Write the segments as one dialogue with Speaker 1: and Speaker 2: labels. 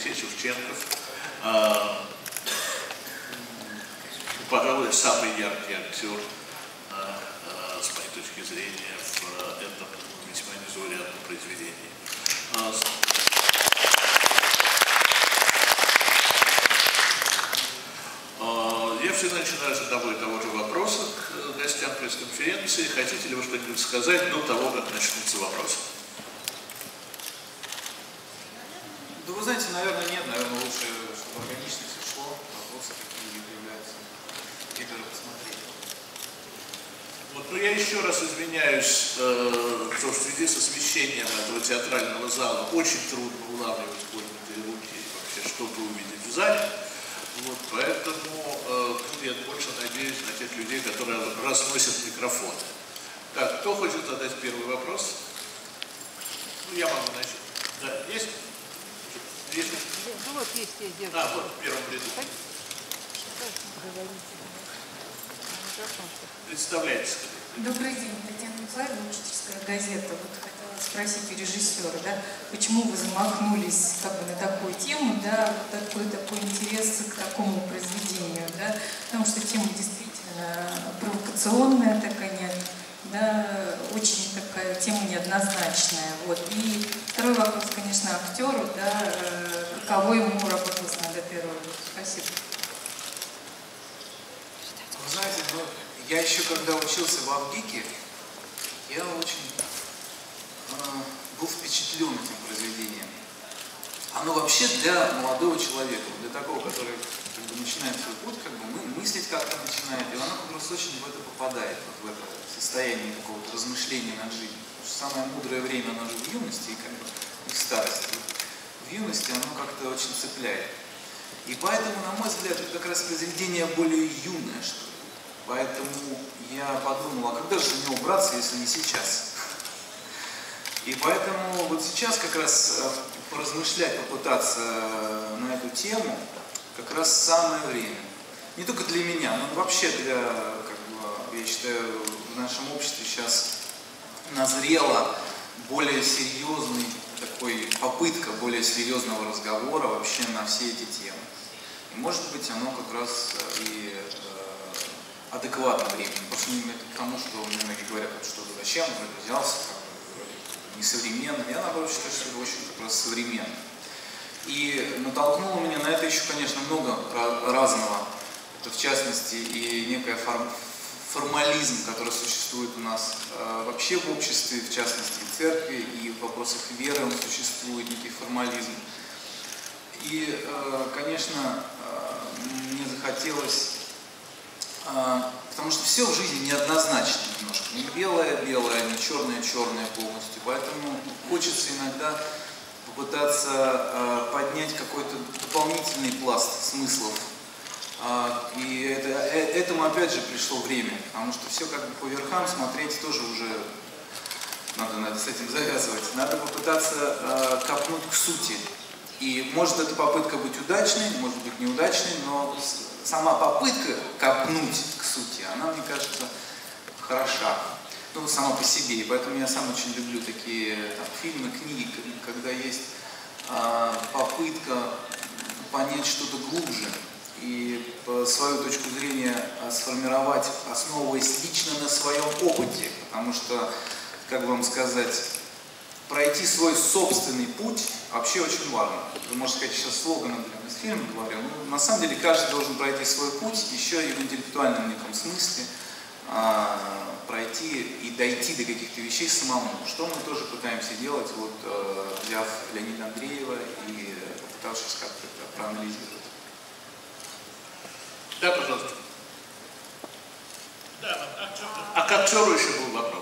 Speaker 1: Алексей Шевченков. Пожалуй, самый яркий актер, с моей точки зрения, в этом весьма незаурядном произведении. Я всегда начинаю с одного и того же вопроса к гостям пресс-конференции. Хотите ли вы что-нибудь сказать до того, как начнутся вопросы?
Speaker 2: Да вы знаете, наверное, нет. Наверное, лучше, чтобы органично все шло. Вопросы какие появляются. Где-то посмотреть.
Speaker 1: Вот, ну, я еще раз извиняюсь, что в связи с освещением этого театрального зала очень трудно улавливать поднятые руки и вообще что-то увидеть в зале. Вот, поэтому я больше надеюсь на тех людей, которые разносят микрофоны. Так, кто хочет задать первый вопрос? Ну, я могу начать. Да, есть? Есть?
Speaker 3: Ну, вот есть, есть.
Speaker 1: Вот в первом ряду. Представляйтесь.
Speaker 4: Добрый день, Татьяна Николаевна, Учительская газета. Вот хотела спросить у режиссера, да, почему вы замахнулись как бы на такую тему, да, вот такой интерес к такому произведению, да, потому что тема действительно провокационная такая, да, очень такая тема неоднозначная. Вот. И второй вопрос, конечно, актеру, да, каково ему работалось над этой ролью. Спасибо.
Speaker 2: Вы знаете, ну, я еще когда учился в Авгике, я очень был впечатлен этим произведением. Оно вообще для молодого человека, для такого, который как бы начинает свой путь, как бы мыслить как-то начинает, и оно как раз очень в это попадает, вот в это состояние какого-то размышления над жизнью. Потому что самое мудрое время, оно же в юности и как бы и в старости. В юности оно как-то очень цепляет. И поэтому, на мой взгляд, это как раз произведение более юное, что ли. Поэтому я подумал, а когда же за него браться, если не сейчас? И поэтому вот сейчас как раз поразмышлять, попытаться на эту тему, как раз самое время. Не только для меня, но вообще для, как бы, я считаю, в нашем обществе сейчас назрела более серьезный такой попытка более серьезного разговора вообще на все эти темы. И может быть оно как раз и адекватно времени. Просто к тому, что многие говорят, что зачем он это взялся, несовременно. Я наоборот считаю, что это очень как раз современно. И натолкнуло меня на это еще, конечно, много разного. Это в частности и некая формализм, который существует у нас вообще в обществе, в частности в церкви, и в вопросах веры он существует, некий формализм. И, конечно, мне захотелось, потому что все в жизни неоднозначно немножко, не белое-белое, не черное-черное полностью, поэтому хочется иногда попытаться поднять какой-то дополнительный пласт смыслов. И этому опять же пришло время, потому что все как бы по верхам смотреть тоже уже надо с этим завязывать. Надо попытаться копнуть к сути. И может эта попытка быть удачной, может быть неудачной, но сама попытка копнуть к сути, она, мне кажется, хороша. Ну, сама по себе. И поэтому я сам очень люблю такие фильмы, книги, когда есть попытка понять что-то глубже и свою точку зрения сформировать, основываясь лично на своем опыте. Потому что, как вам сказать, пройти свой собственный путь вообще очень важно. Вы можете сказать, сейчас слоганом из фильма говорю, но на самом деле каждый должен пройти свой путь, еще и в интеллектуальном неком смысле пройти и дойти до каких-то вещей самому. Что мы тоже пытаемся делать, вот, взяв Леонида Андреева и попытавшись как-то это проанализировать.
Speaker 1: Да, пожалуйста. Да, а к актеру еще был вопрос.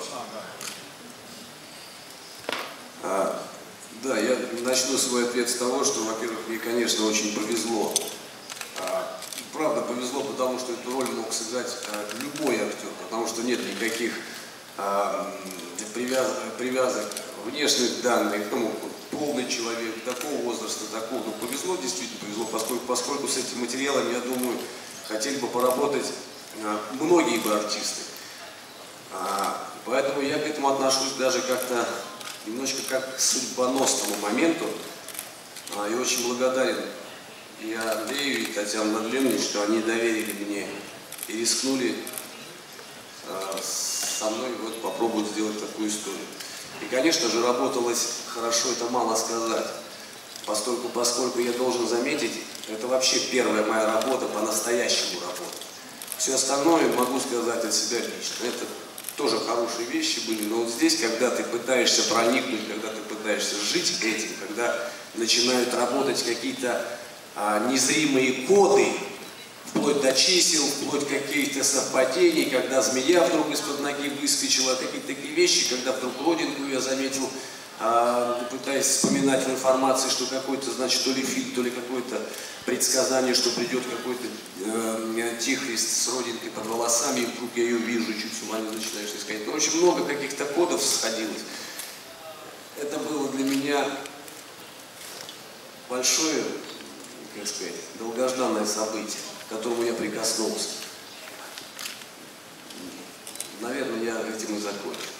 Speaker 5: Да, я начну свой ответ с того, что, во-первых, мне, конечно, очень повезло. Правда, повезло, потому что эту роль мог сыграть любой актер, потому что нет никаких привязок, внешних данных, ну, полный человек, такого возраста, такого. Ну, повезло, действительно повезло, поскольку с этим материалом, я думаю, хотели бы поработать многие бы артисты. Поэтому я к этому отношусь даже как-то немножко как к судьбоносному моменту. И очень благодарен и Андрею, и Татьяне Владимировне, что они доверили мне и рискнули со мной вот попробовать сделать такую историю. И, конечно же, работалось хорошо, это мало сказать, поскольку я должен заметить, это вообще первая моя работа, по-настоящему работа. Все остальное могу сказать от себя лично. Это тоже хорошие вещи были, но вот здесь, когда ты пытаешься проникнуть, когда ты пытаешься жить этим, когда начинают работать какие-то незримые коды, вплоть до чисел, вплоть каких-то совпадений, когда змея вдруг из-под ноги выскочила, какие-то такие вещи, когда вдруг родинку я заметил, пытаясь вспоминать в информации, что какой-то, значит, то ли фильм, то ли какое-то предсказание, что придет какой-то антихрист с родинкой под волосами, и вдруг я ее вижу, чуть с ума не начинаешь искать. Ну, очень много каких-то кодов сходилось. Это было для меня большое, как сказать, долгожданное событие, к которому я прикоснулся. Наверное, я этим и закончу.